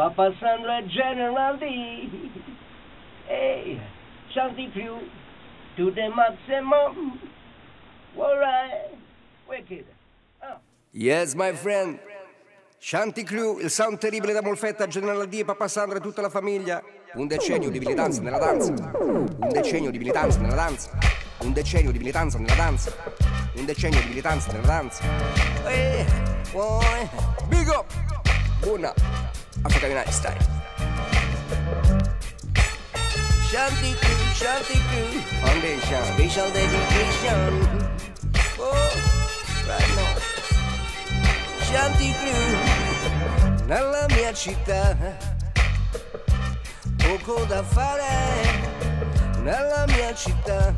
Papa Sandro e General D. Hey, Shanty Crew to the maximum. Alright, wicked. Oh. Yes, my friend. Shanty Crew, il sound terribile da Molfetta, General D, Papa Sandro e tutta la famiglia. Un decennio di militanza nella danza. Un decennio di militanza nella danza. Un decennio di militanza nella danza. Un decennio di militanza nella danza. Big up! Buona Africa United Style. Shanty Crew, Foundation, special dedication. Oh, right now. Shanty Crew, nella mia città, poco da fare, nella mia città,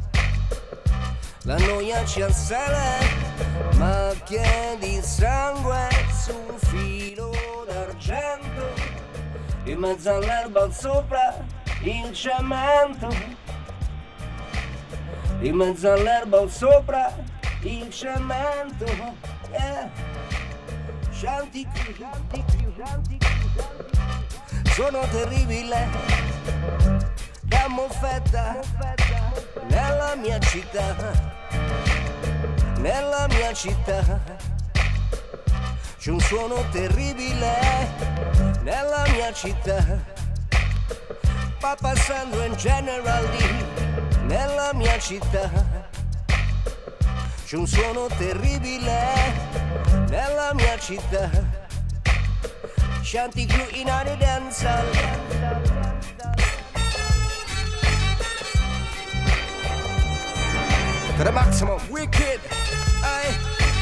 la noia ci assale, macchie di sangue su un filo d'argento, in mezzo all'erba sopra il cemento, in mezzo all'erba sopra il cemento, yeah. Shanty Crew, sono terribile, da Molfetta, nella mia città, nella mia città, c'è un suono terribile, nella mia città, Papa Sandro e General D, nella mia città, c'è un suono terribile, nella mia città, Shanty Crew in una danza. To the maximum, wicked. Ai,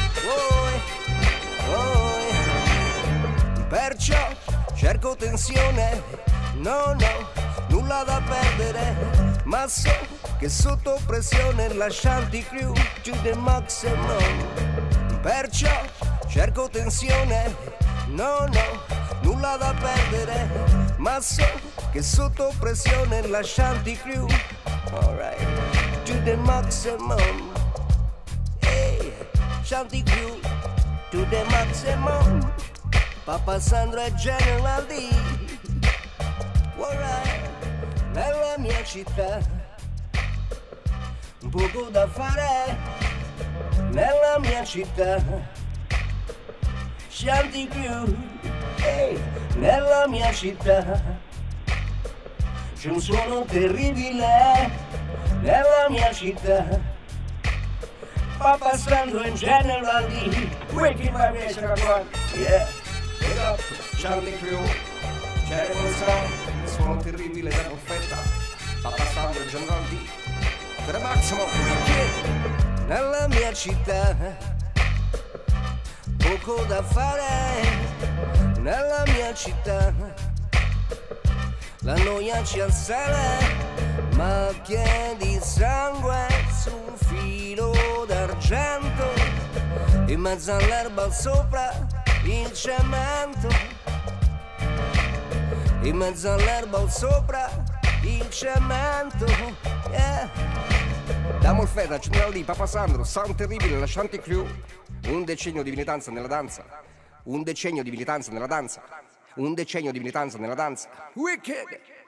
perciò cerco tensione, no, nulla da perdere, ma so che sotto pressione la Shanty Crew to the maximum. Perciò cerco tensione, no, nulla da perdere, ma so che sotto pressione la Shanty Crew, alright, to the maximum. Hey, Shanty Crew to the maximum. Papa Sandro e General D, alright, nella mia città, un poco da fare, nella mia città, Shanty Crew, hey, nella mia città, c'è un suono terribile, nella mia città, Papa Sandro e General D, wicked vibration everyone, yeah, big up, Shanty Crew, c'è il suono terribile da Molfetta, Papa Sandro e General D, per il massimo, wicked, nella mia città, poco da fare, nella mia città, la noia ci assale, macchie di sangue su un filo d'argento, in mezzo all'erba sopra il cemento, in mezzo all'erba sopra il cemento, yeah. Da Molfetta, General D, Papa Sandro, sound terribile, la Shanty Crew. Un decennio di militanza nella danza. Un decennio di militanza nella danza. Un decennio di militanza nella danza. Wicked!